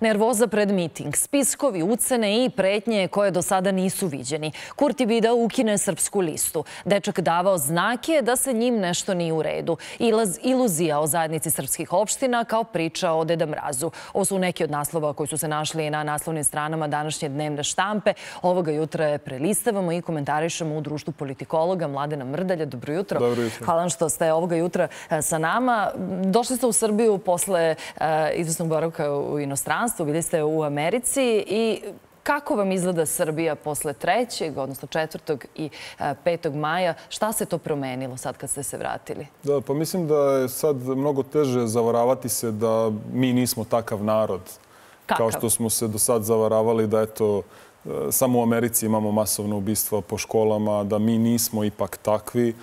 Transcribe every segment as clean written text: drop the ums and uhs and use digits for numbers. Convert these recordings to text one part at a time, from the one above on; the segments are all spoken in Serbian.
Nervoza pred miting, spiskovi, ucene i pretnje koje do sada nisu viđeni. Kurti bi da ukine Srpsku listu. Dečak davao znake da se njim nešto nije u redu. Iluzija o zajednici srpskih opština kao priča o Deda Mrazu. Ovo su neki od naslova koji su se našli na naslovnim stranama današnje dnevne štampe. Ovoga jutra je prelistavamo i komentarišemo u društvu politikologa Mladena Mrdalja. Dobro jutro. Dobro jutro. Hvala vam što ste ovoga jutra sa nama. Došli ste u Srbiju posle izvesnog boravka u inostranstvu, bili ste u Americi i kako vam izgleda Srbija posle 3., odnosno 4. i 5. maja? Šta se to promenilo sad kad ste se vratili? Da, pa mislim da je sad mnogo teže zavaravati se da mi nismo takav narod. Kao što smo se do sad zavaravali da eto samo u Americi imamo masovno ubistva po školama, da mi nismo ipak takvi.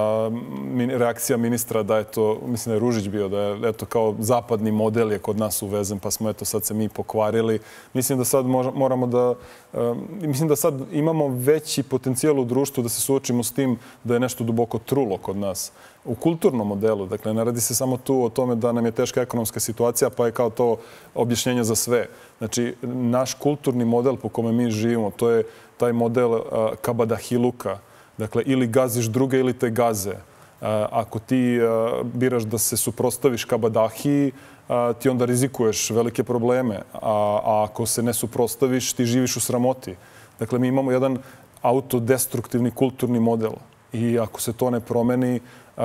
Reakcija ministra da je to, mislim da je Ružić bio, da je eto kao zapadni model je kod nas uvezen, pa smo eto sad se mi pokvarili. Mislim da sad moramo da, mislim da sad imamo veći potencijal u društvu da se suočimo s tim da je nešto duboko trulo kod nas. U kulturnom modelu, dakle, ne radi se samo tu o tome da nam je teška ekonomska situacija, pa je kao to objašnjenje za sve. Znači, naš kulturni model po kome mi živimo, to je taj model kabadahiluka. Dakle, ili gaziš druge ili te gaze. Ako ti biraš da se suprotstaviš kabadahiji, ti onda rizikuješ velike probleme. A ako se ne suprotstaviš, ti živiš u sramoti. Dakle, mi imamo jedan autodestruktivni kulturni model. I ako se to ne promeni,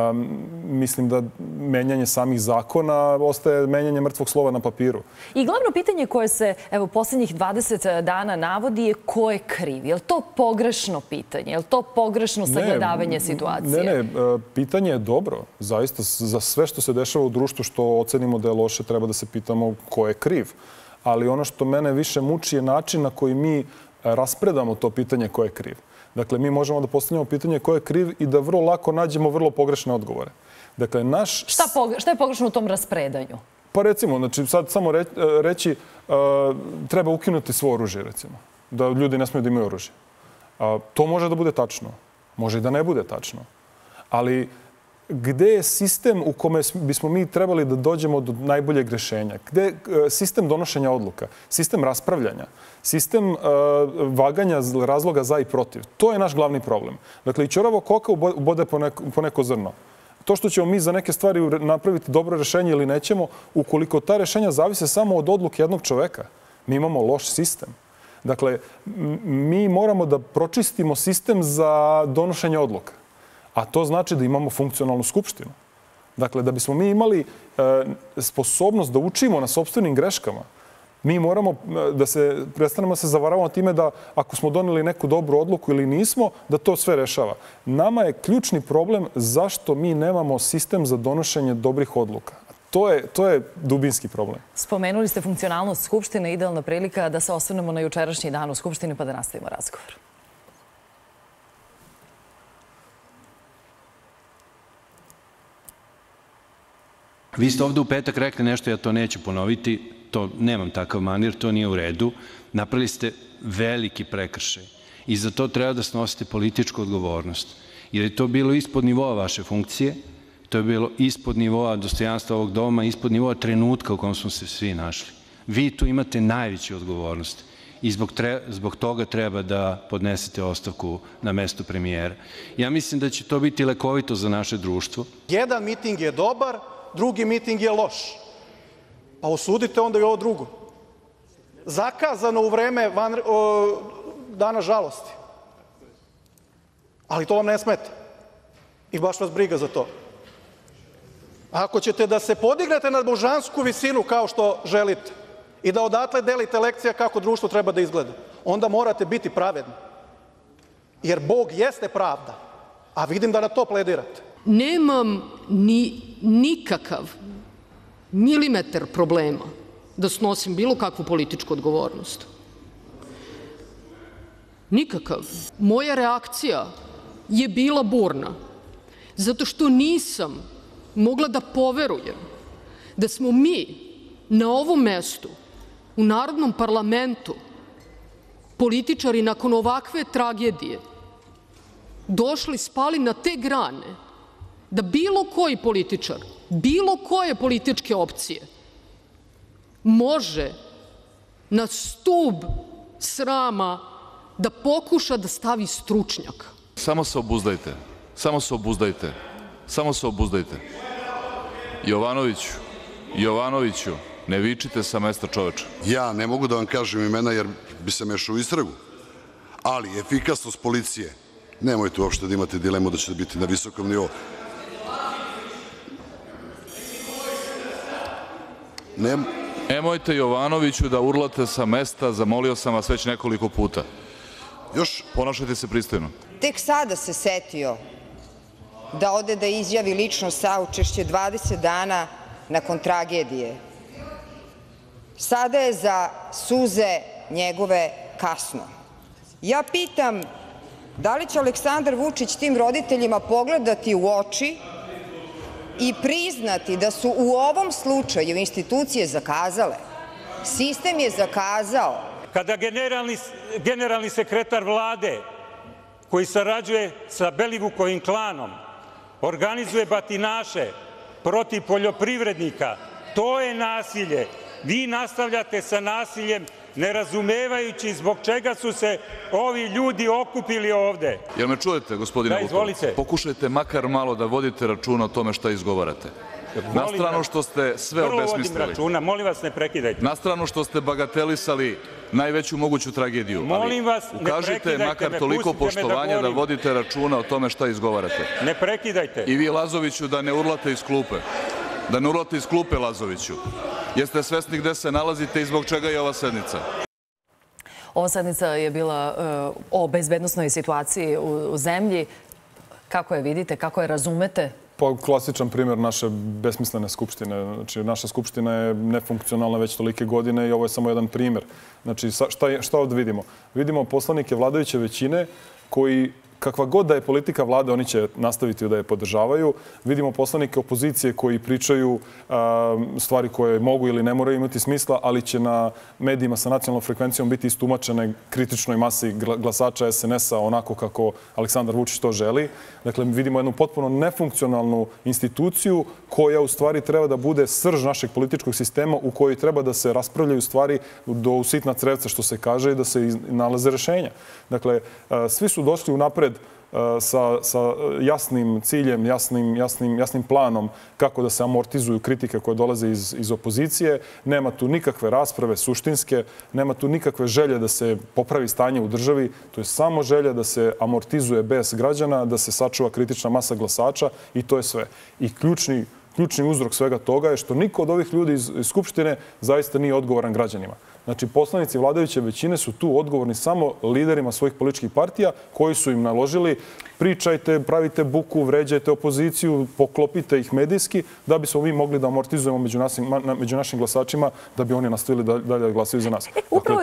mislim da menjanje samih zakona ostaje menjanje mrtvog slova na papiru. I glavno pitanje koje se posljednjih 20 dana navodi je ko je kriv. Je li to pogrešno pitanje? Je li to pogrešno sagledavanje situacije? Ne, pitanje je dobro. Zaista, za sve što se dešava u društvu, što ocenimo da je loše, treba da se pitamo ko je kriv. Ali ono što mene više muči je način na koji mi raspredamo to pitanje ko je kriv. Dakle, mi možemo da postavljamo pitanje ko je kriv i da vrlo lako nađemo vrlo pogrešne odgovore. Dakle, Šta je pogrešno u tom raspredanju? Pa recimo, znači sad samo reći treba ukinuti svo oružje, recimo. Da ljudi ne smiju da imaju oružje. To može da bude tačno. Može i da ne bude tačno. Ali gde je sistem u kome bismo mi trebali da dođemo do najboljeg rešenja? Gde je sistem donošenja odluka? Sistem raspravljanja? Sistem vaganja razloga za i protiv? To je naš glavni problem. Dakle, i ćoravo koka ubode po neko zrno. To što ćemo mi za neke stvari napraviti dobro rešenje ili nećemo, ukoliko ta rešenja zavise samo od odluke jednog čoveka, mi imamo loš sistem. Dakle, mi moramo da pročistimo sistem za donošenje odluka. A to znači da imamo funkcionalnu skupštinu. Dakle, da bismo mi imali sposobnost da učimo na sopstvenim greškama, mi moramo da se prestanemo se zavaravamo time da ako smo doneli neku dobru odluku ili nismo, da to sve rešava. Nama je ključni problem zašto mi nemamo sistem za donošenje dobrih odluka. To je dubinski problem. Spomenuli ste funkcionalnost Skupštine, idealna prilika da se osvrnemo na jučerašnji dan u Skupštini pa da nastavimo razgovor. Vi ste ovde u petak rekli nešto, ja to neću ponoviti, to nemam takav manir, to nije u redu. Napravili ste veliki prekršaj i za to treba da snosite političku odgovornost. Jer je to bilo ispod nivoa vaše funkcije, to je bilo ispod nivoa dostojanstva ovog doma, ispod nivoa trenutka u kojem smo se svi našli. Vi tu imate najveću odgovornost i zbog toga treba da podnesete ostavku na mesto premijera. Ja mislim da će to biti lekovito za naše društvo. Jedan miting je dobar, drugi miting je loš. Pa osudite onda i ovo drugo. Zakazano u vreme dana žalosti. Ali to vam ne smeta. I baš vas briga za to. Ako ćete da se podignete na božansku visinu kao što želite i da odatle delite lekcija kako društvo treba da izgleda, onda morate biti pravedni. Jer Bog jeste pravda. A vidim da na to pledirate. Nemam nikakav milimetar problema da snosim bilo kakvu političku odgovornost. Nikakav. Moja reakcija je bila burna, zato što nisam mogla da poverujem da smo mi na ovom mestu, u Narodnom parlamentu, političari nakon ovakve tragedije došli, spali na te grane da bilo koji političar, bilo koje političke opcije može na stub srama da pokuša da stavi stručnjaka. Samo se obuzdajte. Samo se obuzdajte. Samo se obuzdajte. Jovanoviću, ne vičite sa mesta, čoveče. Ja ne mogu da vam kažem imena jer bi se mešao u istragu, ali efikasnost policije, nemojte uopšte da imate dilemu da ćete biti na visokom nivou. Nemojte, Jovanoviću, da urlate sa mesta, zamolio sam vas već nekoliko puta. Ponašajte se pristojno. Tek sada se setio da ode da izjavi lično saučešće 20 dana nakon tragedije. Sada je za suze njegove kasno. Ja pitam, da li će Aleksandar Vučić tim roditeljima pogledati u oči i priznati da su u ovom slučaju institucije zakazale? Sistem je zakazao. Kada generalni sekretar Vlade, koji sarađuje sa Belivukovim klanom, organizuje batinaše protiv poljoprivrednika, to je nasilje. Vi nastavljate sa nasiljem, ne razumevajući zbog čega su se ovi ljudi okupili ovde. Jel me čujete, gospodine Lutovac? Pokušajte makar malo da vodite računa o tome šta izgovarate. Na stranu što ste sve obesmislili. Vrlo vodim računa, molim vas ne prekidajte. Na stranu što ste bagatelisali najveću moguću tragediju. Molim vas ne prekidajte me, ukažite makar toliko poštovanja da vodite računa o tome šta izgovarate. Ne prekidajte. I vi, Lazoviću, da ne urlate iz klupe. Da ne urlate iz klupe, Lazoviću. Jeste svesni gde se nalazite i zbog čega je ova sednica? Ova sednica je bila o bezbednosnoj situaciji u zemlji. Kako je vidite, kako je razumete? Pa klasičan primjer naše besmislene skupštine. Znači, naša skupština je nefunkcionalna već tolike godine i ovo je samo jedan primjer. Znači, šta ovdje vidimo? Vidimo poslanike vladajuće većine koji, kakva god da je politika vlade, oni će nastaviti da je podržavaju. Vidimo poslanike opozicije koji pričaju stvari koje mogu ili ne moraju imati smisla, ali će na medijima sa nacionalnom frekvencijom biti istumačene kritičnoj masi glasača SNS-a onako kako Aleksandar Vučić to želi. Dakle, vidimo jednu potpuno nefunkcionalnu instituciju koja u stvari treba da bude srž našeg političkog sistema u kojoj treba da se raspravljaju stvari do sitna crevca, što se kaže, i da se nalaze rešenja. Dakle, svi su došli unapred sa jasnim ciljem, jasnim planom kako da se amortizuju kritike koje dolaze iz opozicije. Nema tu nikakve rasprave suštinske, nema tu nikakve želje da se popravi stanje u državi. To je samo želja da se amortizuje bes građana, da se sačuva kritična masa glasača i to je sve. I ključni uzrok svega toga je što niko od ovih ljudi iz Skupštine zaista nije odgovoran građanima. Znači, poslanici vladajuće većine su tu odgovorni samo liderima svojih političkih partija koji su im naložili pričajte, pravite buku, vređajte opoziciju, poklopite ih medijski da bi smo mi mogli da amortizujemo među našim glasačima da bi oni nastavili dalje da glasaju za nas. Upravo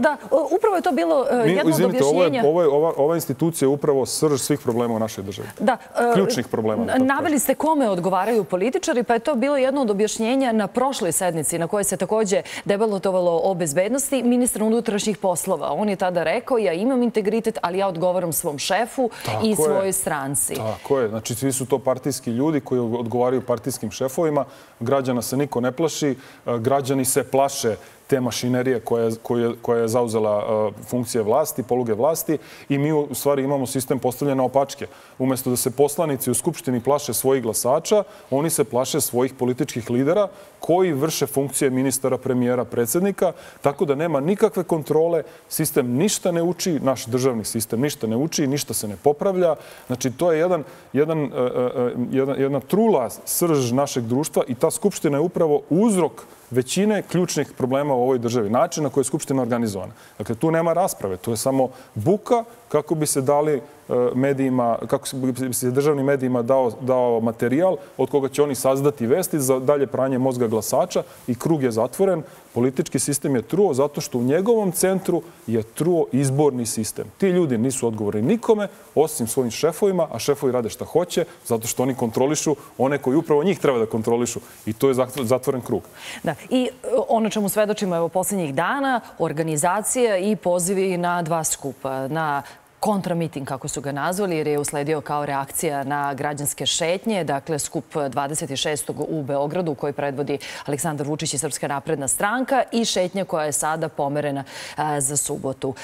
je to bilo jedno od objašnjenja. Ova institucija je upravo srž svih problema u našoj državi. Ključnih problema. Naveli ste kome odgovaraju političari, pa je to bilo jedno od objašnjenja na prošloj sednici na kojoj se takođe debatovalo o bezbednosti ministra unutrašnjih poslova. On je tada rekao, ja imam integritet, ali ja odgovaram svom šefu i svojoj stranci. Tako je. Znači, svi su to partijski ljudi koji odgovaraju partijskim šefovima. Građana se niko ne plaši. Građani se plaše te mašinerije koja je zauzela funkcije vlasti, poluge vlasti i mi u stvari imamo sistem postavljen na opačke. Umjesto da se poslanici u Skupštini plaše svojih glasača, oni se plaše svojih političkih lidera koji vrše funkcije ministara, premijera, predsjednika, tako da nema nikakve kontrole, sistem ništa ne uči, naš državni sistem ništa ne uči, ništa se ne popravlja. Znači, to je jedna trula srž našeg društva i ta Skupština je upravo uzrok većine ključnih problema u ovoj državi. Način na koji je Skupština organizovana. Dakle, tu nema rasprave. Tu je samo buka kako bi se dali medijima, kako bi se državnim medijima dao materijal od koga će oni sazdati vesti za dalje pranje mozga glasača i krug je zatvoren. Politički sistem je truo zato što u njegovom centru je truo izborni sistem. Ti ljudi nisu odgovorni nikome osim svojim šefovima, a šefovi rade šta hoće zato što oni kontrolišu one koji upravo njih treba da kontrolišu i to je zatvoren krug. Da, i ono čemu svedočimo evo posljednjih dana, organizacija i pozivi na 2 skupa, na kontramiting, kako su ga nazvali, jer je usledio kao reakcija na građanske šetnje. Dakle, skup 26. u Beogradu koji predvodi Aleksandar Vučić i Srpska napredna stranka i šetnja koja je sada pomerena za subotu.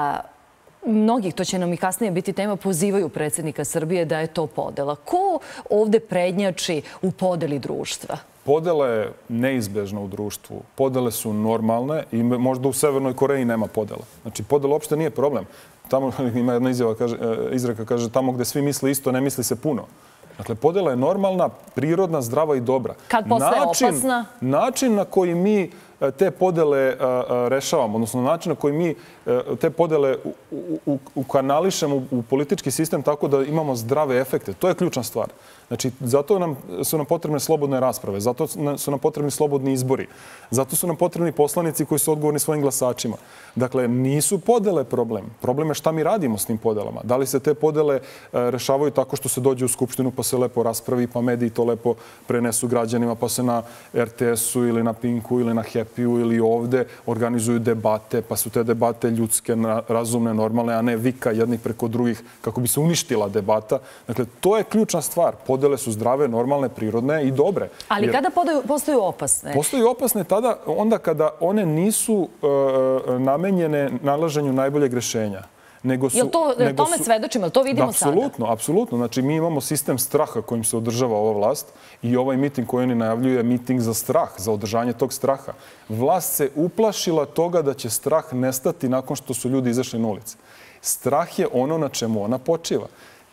Mnogi, to će nam i kasnije biti tema, pozivaju predsjednika Srbije da je to podela. Ko ovde prednjači u podeli društva? Podela je neizbežna u društvu. Podele su normalne i možda u Severnoj Koreji nema podela. Znači, podela uopšte nije problem. Tamo ima jedna izreka, kaže tamo gde svi misle isto, ne misli se puno. Dakle, podela je normalna, prirodna, zdrava i dobra. Kad postaje opasna? Način na koji mi te podele rešavamo, odnosno način na koji mi te podele ukanališemo u politički sistem tako da imamo zdrave efekte. To je ključna stvar. Znači, zato su nam potrebne slobodne rasprave, zato su nam potrebni slobodni izbori, zato su nam potrebni poslanici koji su odgovorni svojim glasačima. Dakle, nisu podele problem. Problem je šta mi radimo s tim podelama. Da li se te podele rešavaju tako što se dođe u Skupštinu pa se lepo raspravi, pa mediji to lepo prenesu građanima, pa se na RTS-u ili na Pinku ili na Happy-u ili ovde organizuju debate, pa su te debate ljudske, razumne, normalne, a ne vika jednih preko drugih kako bi se uništila debata. Dakle, to je ključna stvar. Podele su zdrave, normalne, prirodne i dobre. Ali kada postaju opasne? Postaju opasne onda kada one nisu namenjene nalaženju najboljeg rešenja. Tome svedočimo, ali to vidimo sada? Apsolutno, apsolutno. Znači, mi imamo sistem straha kojim se održava ova vlast i ovaj miting koji oni najavljuju je miting za strah, za održanje tog straha. Vlast se uplašila toga da će strah nestati nakon što su ljudi izašli na ulice. Strah je ono na čemu ona počiva.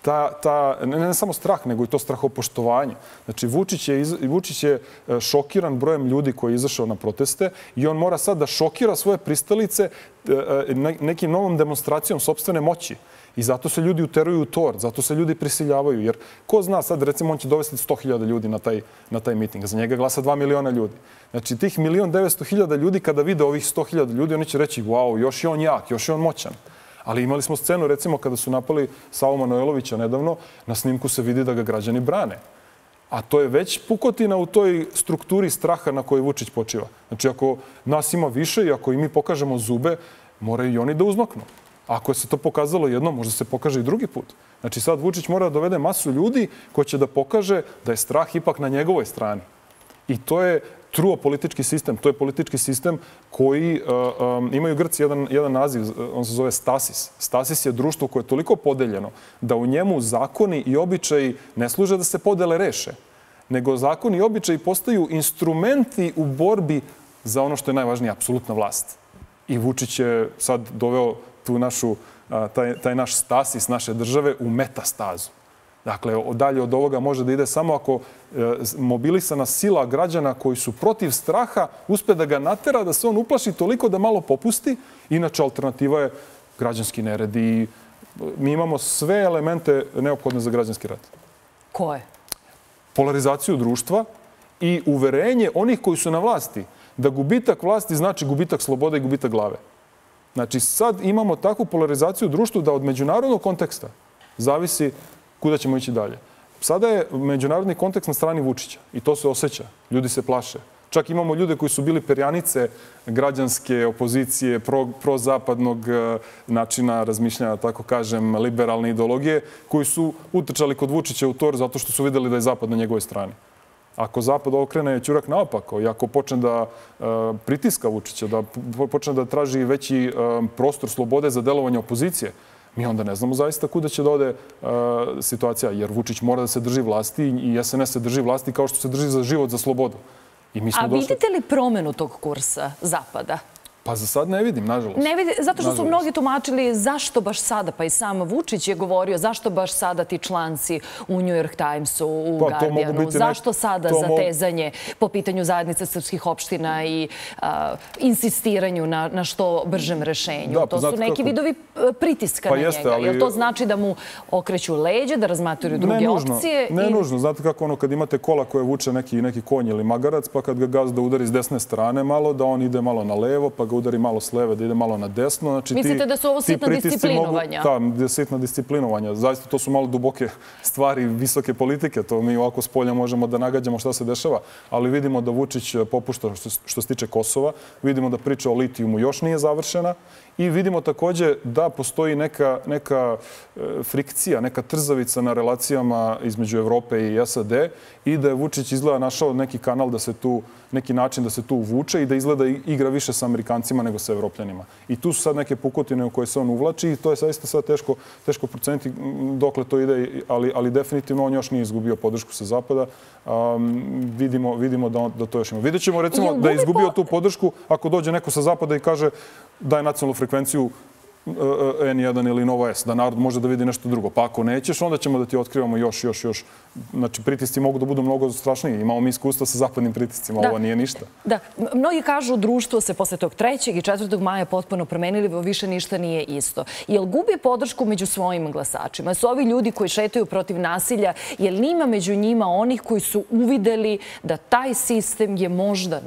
Ne samo strah, nego i to strahopoštovanje. Znači, Vučić je šokiran brojem ljudi koji je izašao na proteste i on mora sad da šokira svoje pristalice nekim novom demonstracijom sopstvene moći. I zato se ljudi uteruju u tor, zato se ljudi prisiljavaju. Jer ko zna sad, recimo, on će dovesti 100.000 ljudi na taj miting. Za njega glasa 2 miliona ljudi. Znači, tih 1.900.000 ljudi, kada vide ovih 100.000 ljudi, oni će reći, wow, još je on jak, još je on moćan. Ali imali smo scenu, recimo, kada su napali Savu Manojlovića nedavno, na snimku se vidi da ga građani brane. A to je već pukotina u toj strukturi straha na kojoj Vučić počiva. Znači, ako nas ima više i ako i mi pokažemo zube, moraju i oni da uzmaknu. Ako se to pokazalo jednom, možda se pokaže i drugi put. Znači, sad Vučić mora da dovede masu ljudi koji će da pokaže da je strah ipak na njegovoj strani. I to je truo politički sistem. To je politički sistem koji imaju Grci jedan naziv, on se zove Stasis. Stasis je društvo koje je toliko podeljeno da u njemu zakoni i običaji ne služe da se podele reše, nego zakoni i običaji postaju instrumenti u borbi za ono što je najvažnije, apsolutna vlast. I Vučić je sad doveo taj naš stasis naše države u metastazu. Dakle, dalje od ovoga može da ide samo ako mobilisana sila građana koji su protiv straha uspe da ga natera, da se on uplaši toliko da malo popusti. Inače, alternativa je građanski nered i mi imamo sve elemente neophodne za građanski rat. Koje? Polarizaciju društva i uverenje onih koji su na vlasti da gubitak vlasti znači gubitak slobode i gubitak glave. Znači, sad imamo takvu polarizaciju u društvu da od međunarodnog konteksta zavisi kuda ćemo ići dalje. Sada je međunarodni kontekst na strani Vučića i to se osjeća. Ljudi se plaše. Čak imamo ljude koji su bili perjanice građanske opozicije, prozapadnog načina razmišljanja, tako kažem, liberalne ideologije, koji su utrčali kod Vučića u tor zato što su videli da je Zapad na njegovoj strani. Ako Zapad okrene ćurak naopako i ako počne da pritiska Vučića, da počne da traži veći prostor slobode za delovanje opozicije, mi onda ne znamo zaista kuda će da ode situacija, jer Vučić mora da se drži vlasti i SNS se drži vlasti kao što se drži za život, za slobodu. A vidite li promenu tog kursa Zapada? Pa za sad ne vidim, nažalost. Ne vidim, zato što su mnogi tumačili zašto baš sada, pa i sam Vučić je govorio zašto baš sada ti članci u New York Timesu, u Guardianu, zašto sada zatezanje po pitanju zajednice srpskih opština i insistiranju na što bržem rešenju. To su neki vidovi pritiska na njega. Jel to znači da mu okreću leđe, da razmatraju druge opcije? Ne nužno. Znate kako ono kad imate kola koje vuče neki konj ili magarac, pa kad ga gazda udari s desne strane malo, da on ide malo na levo, pa ga udari malo s leve, da ide malo na desno. Mislite da su ovo sitna disciplinovanja? Da, sitna disciplinovanja. Zaista to su malo duboke stvari visoke politike. To mi ovako s polja možemo da nagađamo šta se dešava. Ali vidimo da Vučić popušta što se tiče Kosova. Vidimo da priča o litijumu još nije završena. I vidimo takođe da postoji neka frikcija, neka trzavica na relacijama između Evrope i SAD i da je Vučić izgleda našao neki kanal da se tu, neki način da se tu uvuče i da izgleda igra više sa Amerikancima nego sa Evropljanima. I tu su sad neke pukotine u koje se on uvlači i to je zaista sad teško proceniti dokle to ide, ali definitivno on još nije izgubio podršku sa Zapada. Vidimo da to još ima. Vidjet ćemo recimo da je izgubio tu podršku ako dođe neko sa Zapada i kaže daj nacionalnu frekvenciju N1 ili Nova S, da narod može da vidi nešto drugo. Pa ako nećeš, onda ćemo da ti otkrivamo još. Znači, pritisci mogu da budu mnogo strašniji. Imamo mi iskustva sa zapadnim pritiscima, ovo nije ništa. Da, mnogi kažu društvo se posle tog 3. i 4. maja potpuno promenili, više ništa nije isto. Jel gubi podršku među svojim glasačima? Su ovi ljudi koji šetaju protiv nasilja, jel nima među njima onih koji su uvideli da taj sistem je možda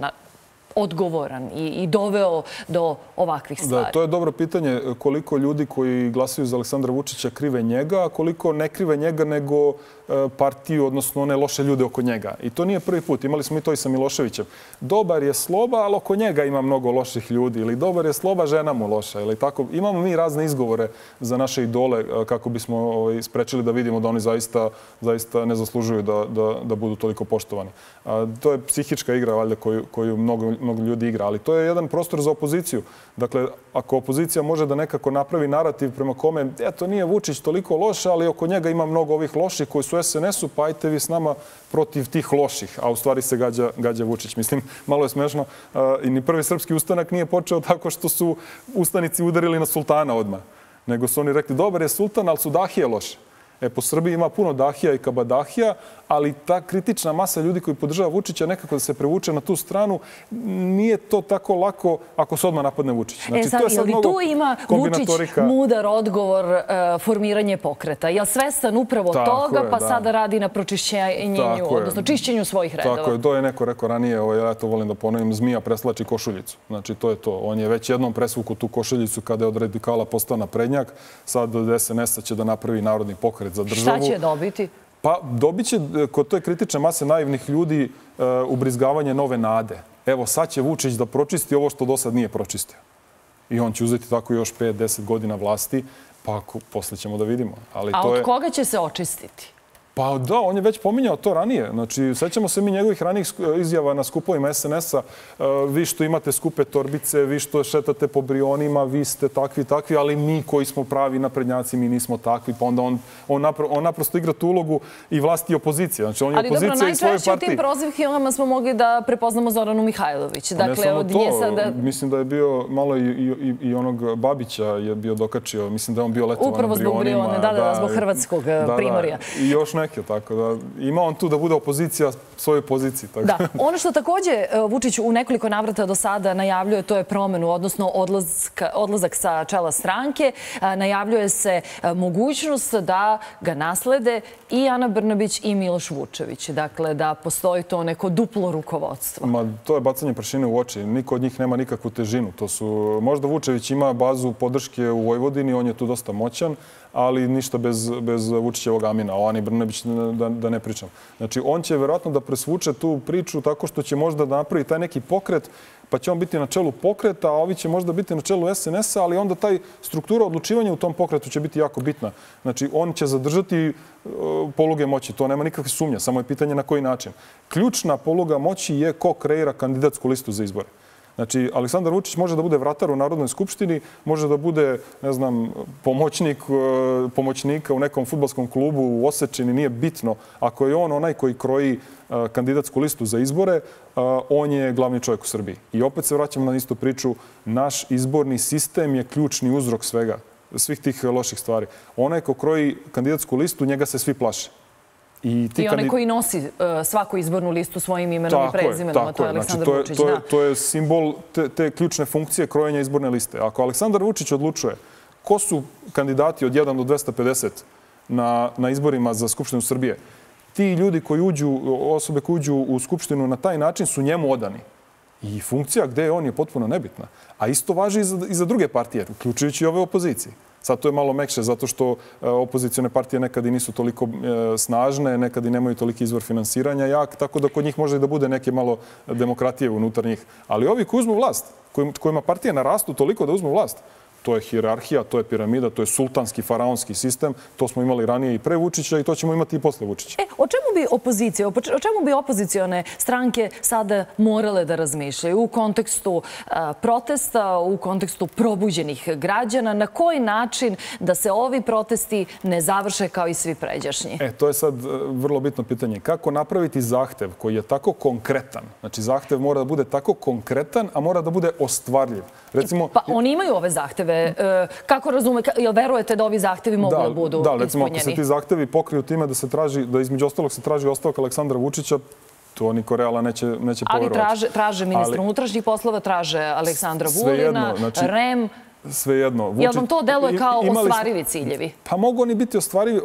odgovoran i doveo do ovakvih stvari? Da, to je dobro pitanje. Koliko ljudi koji glasaju za Aleksandra Vučića krive njega, a koliko ne krive njega nego partiju, odnosno one loše ljude oko njega. I to nije prvi put. Imali smo i to i sa Miloševićem. Dobar je Sloba, ali oko njega ima mnogo loših ljudi. Ili dobar je Sloba, žena mu loša. Ili tako. Imamo mi razne izgovore za naše idole kako bismo sprečili da vidimo da oni zaista ne zaslužuju da budu toliko poštovani. To je psihička igra, valjda, koju mnogo ljudi igra. Ali to je jedan prostor za opoziciju. Dakle, ako opozicija može da nekako napravi narativ prema kome, eto, nije Vučić toliko loš, ali oko njega ima mnogo ovih loših koji su SNS-u, pa ajte vi s nama protiv tih loših, a u stvari se gađa Vučić. Mislim, malo je smešno. I ni prvi srpski ustanak nije počeo tako što su ustanici udarili na sultana odmah. Nego su oni rekli, dobar je sultan, ali su dahije loše. Po Srbiji ima puno dahija i kabadahija, ali ta kritična masa ljudi koji podržava Vučića nekako da se prevuče na tu stranu, nije to tako lako ako se odmah napadne Vučić. Znači, to je sad mnogo kombinatorika. Vučić mudar odgovor formiranje pokreta? Je li svestan upravo toga, pa sada radi na pročišćenju, odnosno čišćenju svojih redova? Tako je, to je neko rekao ranije, ja to volim da ponovim, zmija preslači košuljicu. Znači, to je to. On je već jednom presvuku tu košuljicu kada je od radikala postao naprednjak. Sad od SNS-a će da napravi narodni pokret za državu. Šta će dobiti? Pa dobit će kod toj kritične mase naivnih ljudi ubrizgavanje nove nade. Evo, sad će Vučić da pročisti ovo što do sad nije pročistio. I on će uzeti tako još 5-10 godina vlasti, pa posle ćemo da vidimo. A od koga će se očistiti? Pa da, on je već pominjao to ranije. Znači, sećamo se mi njegovih ranijih izjava na skupovima SNS-a. Vi što imate skupe torbice, vi što šetate po Brionima, vi ste takvi, ali mi koji smo pravi naprednjaci, mi nismo takvi. Pa onda on naprosto igra tu ulogu i vlasti i opozicije. Znači, on je opozicija i svoje partije. Ali dobro, najčešće u tim prozivkama smo mogli da prepoznamo Zoranu Mihajlović. Dakle, od nje sada... Mislim da je bio malo i onog Babića je bio dokačio. Mislim da je on bio letovan na Brionima. Upravo zbog Brione, da, zbog hrvatskog primorja. I još neke, tako da ima on tu da bude opozicija svojoj poziciji. Da, ono što takođe Vučić u nekoliko navrata do sada najavljuje, to je promenu, odnosno odlazak sa čela stranke. Najavljuje se mogućnost da ga naslede i Ana Brnabić i Miloš Vučević. Dakle, da postoji to neko duplo rukovodstvo. To je bacanje prašine u oči. Niko od njih nema nikakvu težinu. Možda Vučević ima bazu podrške u Vojvodini, on je tu dosta moćan, ali ništa bez Vučićevog amina. O Ani Brnabić da ne pričam. Znači, on će verovatno da presvuče tu priču tako što će možda da napravi taj neki pokret, pa će on biti na čelu pokreta, a ovi će možda biti na čelu SNS-a, ali onda taj struktura odlučivanja u tom pokretu će biti jako bitna. Znači, on će zadržati poluge moći. To nema nikakve sumnje, samo je pitanje na koji način. Ključna poluga moći je ko kreira kandidatsku listu za izbore. Znači, Aleksandar Vučić može da bude vratar u Narodnoj skupštini, može da bude, ne znam, pomoćnika u nekom fudbalskom klubu u Osečini, nije bitno. Ako je on onaj koji kroji kandidatsku listu za izbore, on je glavni čovjek u Srbiji. I opet se vraćamo na istu priču. Naš izborni sistem je ključni uzrok svih tih loših stvari. Onaj ko kroji kandidatsku listu, njega se svi plaše. I onaj koji nosi svaku izbornu listu svojim imenom i prezimenom, a to je Aleksandar Vučić. To je simbol te ključne funkcije krojenja izborne liste. Ako Aleksandar Vučić odlučuje ko su kandidati od 1 do 250 na izborima za Skupštinu Srbije, ti ljudi koji uđu, osobe koji uđu u Skupštinu na taj način su njemu odani. I funkcija gde je on je potpuno nebitna. A isto važi i za druge partije, uključujući i ove opozicije. Sad to je malo mekše zato što opozicione partije nekad i nisu toliko snažne, nekad i nemaju toliki izvor finansiranja jak, tako da kod njih može da bude neke malo demokratije unutar njih. Ali ovi koji uzmu vlast, kojima partije narastu toliko da uzmu vlast, to je hijerarhija, to je piramida, to je sultanski, faraonski sistem. To smo imali ranije i pre Vučića i to ćemo imati i posle Vučića. O čemu bi opozicione stranke sada morale da razmišljaju u kontekstu protesta, u kontekstu probuđenih građana? Na koji način da se ovi protesti ne završe kao i svi pređašnji? To je sad vrlo bitno pitanje. Kako napraviti zahtev koji je tako konkretan? Znači, zahtev mora da bude tako konkretan, a mora da bude ostvarljiv. Pa oni imaju ove zahteve. Kako razume, jel verujete da ovi zahtevi mogu da budu ispunjeni? Da, recimo, ako se ti zahtevi pokriju time da se traži, da između ostalog se traži ostavak Aleksandra Vučića, to niko realno neće poverovati. Ali traže ministra unutrašnjih poslova, traže Aleksandra Vulina, REM. Svejedno. Jel vam to deluje kao ostvarivi ciljevi? Pa mogu oni biti ostvarivi.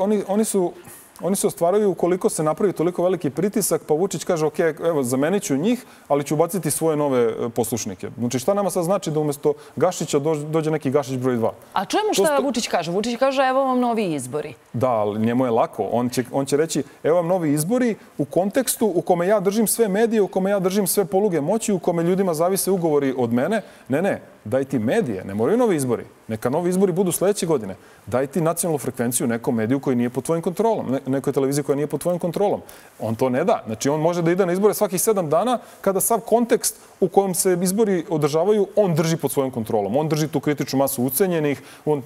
Oni se ostvaruju ukoliko se napravi toliko veliki pritisak, pa Vučić kaže, ok, evo, zamenit ću njih, ali ću ubaciti svoje nove poslušnike. Znači, šta nama sad znači da umjesto Gašića dođe neki Gašić broj 2? A čujemo šta Vučić kaže? Vučić kaže, evo vam novi izbori. Da, ali njemu je lako. On će reći, evo vam novi izbori u kontekstu u kome ja držim sve medije, u kome ja držim sve poluge moći, u kome ljudima zavise ugovori od mene. Ne, daj ti medije, ne moraju novi izbori. Neka novi izbori budu sljedeće godine. Daj ti nacionalnu frekvenciju nekom mediju koji nije pod tvojim kontrolom, nekoj televiziji koja nije pod tvojim kontrolom. On to ne da. Znači, on može da ide na izbore svakih 7 dana kada sav kontekst u kojem se izbori održavaju, on drži pod svojom kontrolom. On drži tu kritičnu masu ucenjenih,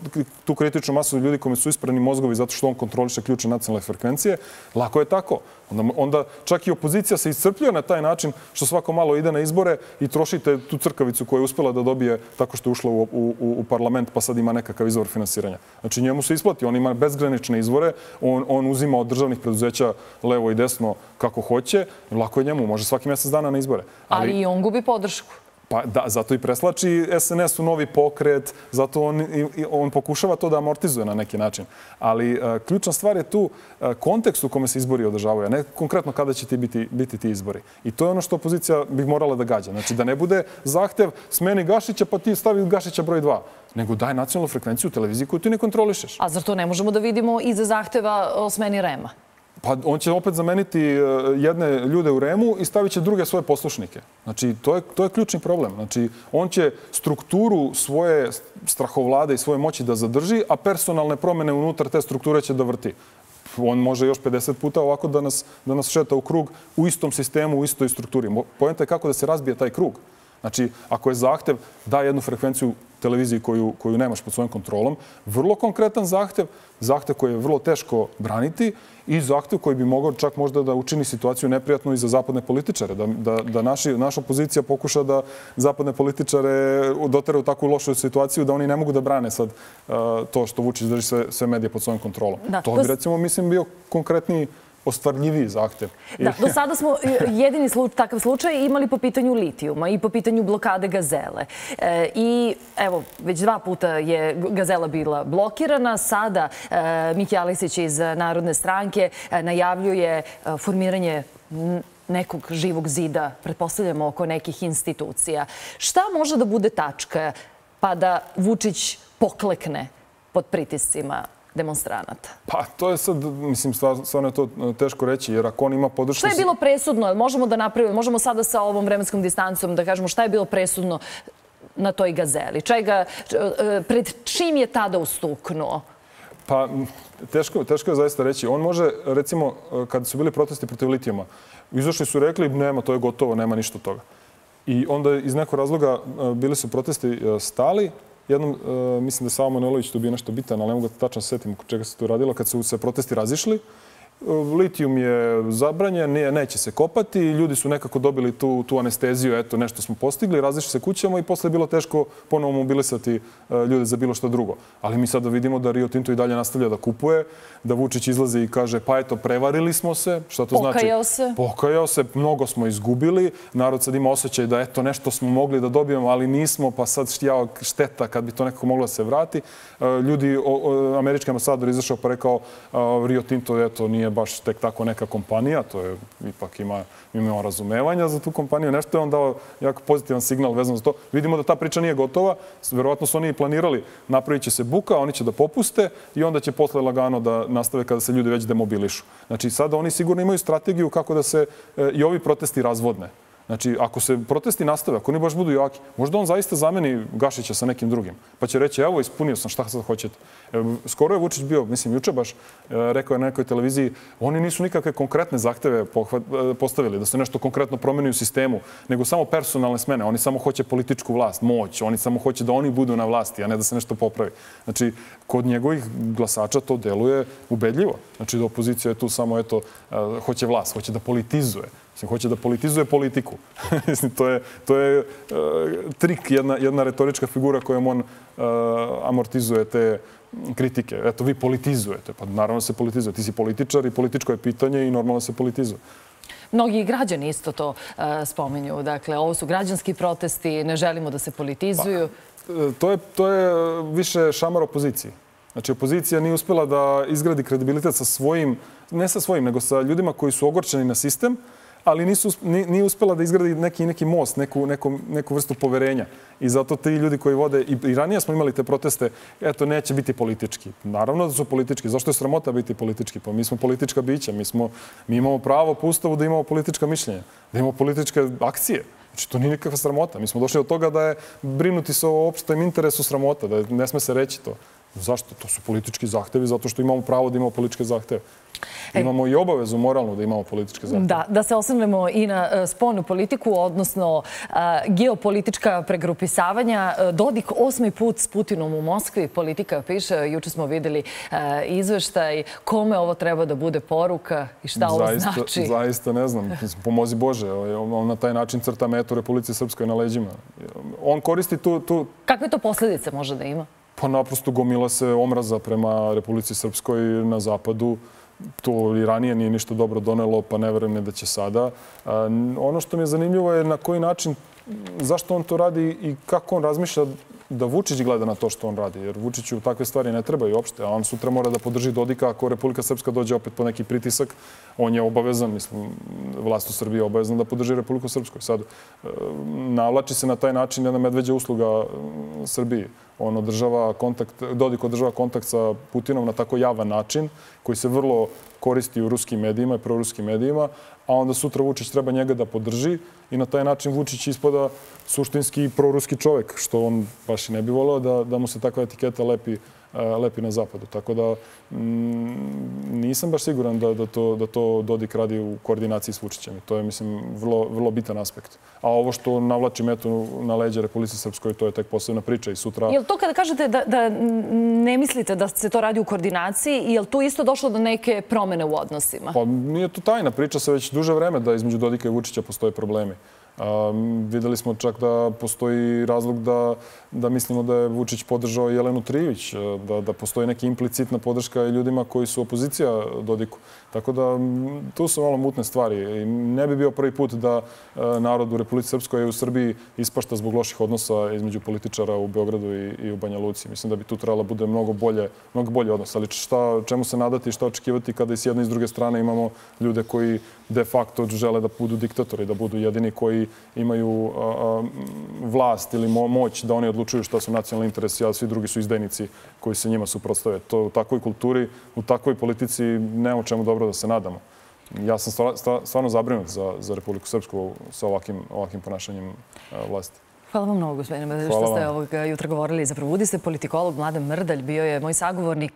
tu kritičnu masu ljudi kome su isprani mozgovi zato što on kontroliše ključne nacionalne frekvencije. Lako je tako. Onda čak i opozicija se iscrpljuje na taj način što svako malo ide na izbore i trošite tu crkavicu koja je uspjela da dobije tako što je ušla u parlament pa sad ima nekakav izvor finansiranja. Znači njemu se isplati, on ima bezgranične izvore, on uzima od državnih preduzeća levo i desno kako hoće, lako je njemu, može svaki mjesec dana na izbore. Ali i on gubi podršku. Pa da, zato i preslači SNS u novi pokret, zato on pokušava to da amortizuje na neki način. Ali ključna stvar je tu kontekst u kome se izbori održavaju, a ne konkretno kada će biti ti izbori. I to je ono što opozicija bi morala da gađa. Znači da ne bude zahtev smeni Gašića pa ti stavi Gašića broj 2. Nego daj nacionalnu frekvenciju u televiziji koju ti ne kontrolišeš. A zar to ne možemo da vidimo iza zahteva o smeni REM-a? Pa on će opet zameniti jedne ljude u REM-u i stavit će druge svoje poslušnike. Znači, to je ključni problem. Znači, on će strukturu svoje strahovlade i svoje moći da zadrži, a personalne promjene unutar te strukture će da vrti. On može još 50 puta ovako da nas šeta u krug u istom sistemu, u istoj strukturi. Poenta je kako da se razbije taj krug. Znači, ako je zahtev, daj jednu frekvenciju televiziji koju nemaš pod svojom kontrolom, vrlo konkretan zahtev koji je vrlo teško braniti i zahtev koji bi mogao čak možda da učini situaciju neprijatnu i za zapadne političare. Da naša opozicija pokuša da zapadne političare dotere u takvu lošu situaciju da oni ne mogu da brane sad to što Vučić drži sve medije pod svojom kontrolom. To bi, recimo, mislim, bio konkretniji ostvarljiviji zahtev. Da, do sada smo jedini takav slučaj imali po pitanju litijuma i po pitanju blokade Gazele. I evo, već 2 puta je Gazela bila blokirana. Sada Miki Aleksić iz Narodne stranke najavljuje formiranje nekog živog zida, pretpostavljamo oko nekih institucija. Šta može da bude tačka pa da Vučić poklekne pod pritiscima demonstranata? Pa to je sad, mislim, stvarno je to teško reći, jer ako on ima podršku... Šta je bilo presudno? Možemo da napravimo, možemo sada sa ovom vremenskom distancom da kažemo šta je bilo presudno na toj Gazeli? Pred čim je tada ustuknuo? Pa teško je zaista reći. On može, recimo, kada su bili protesti protiv litijuma, izašli su rekli, nema, to je gotovo, nema ništa od toga. I onda iz nekog razloga bili su protesti stali. Jednom, mislim da je Savo Manojlović tu bio nešto bitan, ali ne mogu da tačno setim čega se tu radilo, kad su se protesti razišli. Litijum je zabranjen, neće se kopati, ljudi su nekako dobili tu anesteziju, eto, nešto smo postigli, razišli se kućama i posle je bilo teško ponovo mobilisati ljude za bilo što drugo. Ali mi sada vidimo da Rio Tinto i dalje nastavlja da kupuje, da Vučić izlazi i kaže, pa eto, prevarili smo se. Šta to znači? Pokajao se. Pokajao se, mnogo smo izgubili. Narod sad ima osjećaj da eto, nešto smo mogli da dobijemo, ali nismo, pa sad šteta kad bi to nekako moglo da se vrati. Ljudi, američki ambasador izašao pa rekao, Rio Tinto, eto, nije nije baš tek tako neka kompanija, to je ipak imamo razumevanja za tu kompaniju. Nešto je on dao jako pozitivan signal vezano za to. Vidimo da ta priča nije gotova. Verovatno su oni planirali, napravit će se buka, oni će da popuste i onda će posle lagano da nastave kada se ljudi već demobilišu. Znači, sada oni sigurno imaju strategiju kako da se i ovi protesti razvodne. Znači, ako se protesti nastave, ako oni baš budu jaki, možda on zaista zameni Gašića sa nekim drugim. Pa će reći, evo, ispunio sam, šta sad hoćete. Skoro je Vučić bio, mislim, juče baš rekao je na nekoj televiziji, oni nisu nikakve konkretne zahteve postavili, da se nešto konkretno promeni u sistemu, nego samo personalne smene. Oni samo hoće političku vlast, moć. Oni samo hoće da oni budu na vlasti, a ne da se nešto popravi. Znači, kod njegovih glasača to deluje ubedljivo. Znači, da opozicija je tu samo, eto, hoće vlast, hoće da politizuje. Hoće da politizuje politiku. To je trik, jedna retorička figura kojom on amortizuje te kritike. Eto, vi politizujete. Pa naravno se politizuje. Ti si političar i političko je pitanje i normalno se politizuje. Mnogi građani isto to spominju. Dakle, ovo su građanski protesti, ne želimo da se politizuju. To je više šamar opoziciji. Znači, opozicija nije uspjela da izgradi kredibilitet sa svojim, ne sa svojim, nego sa ljudima koji su ogorčeni na sistem, ali nije uspjela da izgradi neki most, neku vrstu poverenja. I zato ti ljudi koji vode, i ranije smo imali te proteste, eto, neće biti politički. Naravno da su politički. Zašto je sramota biti politički? Pa mi smo politička bića. Mi imamo pravo po Ustavu da imamo politička mišljenja, da imamo političke akcije. Znači, to nije nikakva sramota. Mi smo došli od toga da je brinuti se o opštem interesu sramota, da ne sme se reći to. Zašto? To su politički zahtevi, zato što imamo pravo da imamo političke zahteve. Imamo i obavezu moralnu da imamo političke zahteve. Da se osvrnemo i na spoljnu politiku, odnosno geopolitička pregrupisavanja. Dodik 8. put s Putinom u Moskvi. Politika piše, juče smo vidjeli izveštaj, kome ovo treba da bude poruka i šta ovo znači. Zaista ne znam. Pomozi Bože. On na taj način crta metu Republici Srpskoj na leđima. On koristi tu... Kakve to posljedice može da ima? Pa naprosto gomila se omraza prema Republici Srpskoj na zapadu. To i ranije nije ništa dobro donelo, pa ne verujem da će sada. Ono što mi je zanimljivo je na koji način, zašto on to radi i kako on razmišlja da Vučić gleda na to što on radi. Jer Vučiću takve stvari ne trebaju uopšte, a on sutra mora da podrži Dodika ako Republika Srpska dođe opet po neki pritisak. On je obavezan, mislim, vlast u Srbiji je obavezna da podrži Republiku Srpsku. Sad navlači se na taj način jedna medveđa usluga Srbiji. Dodik održava kontakt sa Putinom na tako javan način, koji se vrlo koristi u ruskim medijima i proruskim medijima, a onda sutra Vučić treba njega da podrži i na taj način Vučić ispada suštinski proruski čovjek, što on baš i ne bi voleo da mu se takva etiketa lepi na zapadu. Tako da nisam baš siguran da to Dodik radi u koordinaciji s Vučićem. To je, mislim, vrlo bitan aspekt. A ovo što navlači metu na leđa Republici Srpskoj, to je tek posebna priča i sutra... Je li to kada kažete da ne mislite da se to radi u koordinaciji, je li tu isto došlo do neke promene u odnosima? Pa nije to tajna. Priča se već duže vreme da između Dodika i Vučića postoje problemi. Videli smo čak da postoji razlog da mislimo da je Vučić podržao Jelenu Trijević, da postoji neka implicitna podrška i ljudima koji su opozicija Dodiku. Tako da tu su malo mutne stvari. Ne bi bio prvi put da narod u Republici Srpskoj i u Srbiji ispašta zbog loših odnosa između političara u Beogradu i u Banja Luci. Mislim da bi tu trebalo bude mnogo bolje odnos. Ali čemu se nadati i šta očekivati kada i s jedne i s druge strane imamo ljude koji de facto žele da budu diktatori, da budu jedini koji imaju vlast ili moć da oni odlučuju šta su nacionalni interesi, a svi drugi su izdajnici koji se njima suprotstave. To u takvoj kulturi, u takvoj politici nema o čemu dobro da se nadamo. Ja sam stvarno zabrinut za Republiku Srpsku sa ovakvim ponašanjem vlasti. Hvala vam mnogo, gospodine Medveđ, što ste ovog jutra govorili za Probudi se. Politikolog Mladen Mrdalj bio je moj sagovornik.